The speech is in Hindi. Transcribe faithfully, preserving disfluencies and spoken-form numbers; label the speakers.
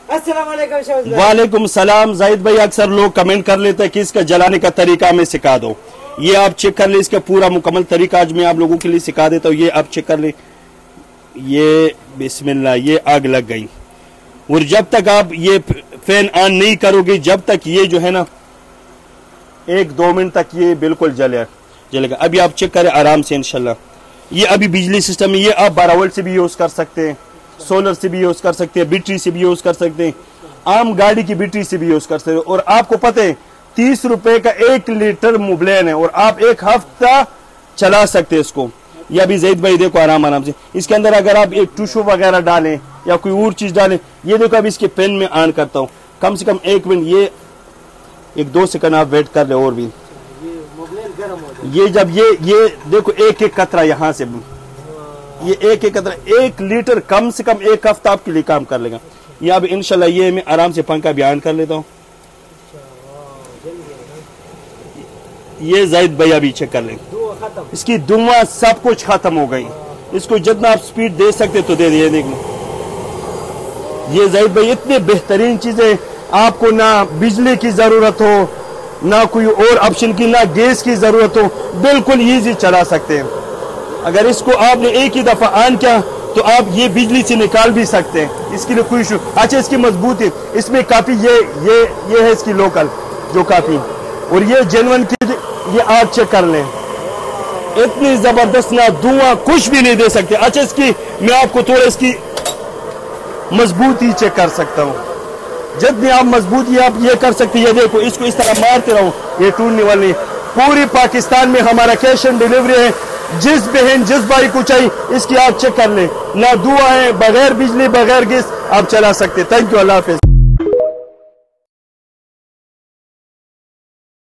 Speaker 1: वालेकुम सलाम। जाहिद भाई, अक्सर लोग कमेंट कर लेते हैं कि इसका जलाने का तरीका हमें सिखा दो। ये आप चेक कर ले, इसका पूरा मुकम्मल तरीका आज मैं आप लोगों के लिए सिखा देता हूँ। ये आप चेक कर ले, ये बिस्मिल्लाह, ये आग लग गई। और जब तक आप ये फैन ऑन नहीं करोगे, जब तक ये जो है ना एक दो मिनट तक ये बिल्कुल जले जलेगा। अभी आप चेक करें आराम से इंशाल्लाह। ये अभी बिजली सिस्टम है, ये आप बारह वोल्ट से भी यूज कर सकते हैं, सोलर से भी यूज कर सकते हैं, बैटरी से भी यूज कर सकते हैं, आम गाड़ी की बैटरी से भी यूज कर सकते हैं। और आपको पता है तीस रुपए का एक लीटर मुबलेन है और आप एक हफ्ता चला सकते हैं इसको। या भी ज़ैद भाई देखो आराम आराम से, इसके अंदर अगर आप एक टिश्यू वगैरह डालें या कोई और चीज डालें, ये देखो अभी इसके पेन में ऑन करता हूँ, कम से कम एक मिनट, ये एक दो सेकंड आप वेट कर ले। और भी ये जब ये ये देखो एक एक कतरा यहाँ से, ये एक एक कतरा एक लीटर कम से कम एक हफ्ता आपके लिए काम कर लेगा। ये अब इंशाल्लाह ये मैं आराम से पंखा भी ऑन कर लेता हूँ। ये ज़ैद भाई अभी चेक कर लेंगे, इसकी धुआं सब कुछ खत्म हो गई। इसको जितना आप स्पीड दे सकते तो दे दिए। देखो ये ज़ैद भाई इतनी बेहतरीन चीजें, आपको ना बिजली की जरूरत हो, ना कोई और ऑप्शन की, ना गैस की जरूरत हो, बिल्कुल इजी चला सकते हैं। अगर इसको आपने एक ही दफा ऑन किया तो आप ये बिजली से निकाल भी सकते हैं, इसके लिए कोई इशू। अच्छा, इसकी मजबूती, इसमें काफी ये ये ये है इसकी लोकल जो काफी, और ये जेनवन की, ये आप चेक कर लें, इतनी जबरदस्त, ना धुआं कुछ भी नहीं दे सकते। अच्छा, इसकी मैं आपको थोड़ा इसकी मजबूती चेक कर सकता हूँ। जितनी आप मजबूती आप ये कर सकते हैं, ये देखो इसको इस तरह मारते रहो, ये टूटने वाली। पूरी पाकिस्तान में हमारा कैश ऑन डिलीवरी है, जिस बहन जिस भाई को चाहिए इसकी आप चेक कर ले, ना धुआं है, बगैर बिजली बगैर गैस आप चला सकते। थैंक यू, अल्लाह हाफिज।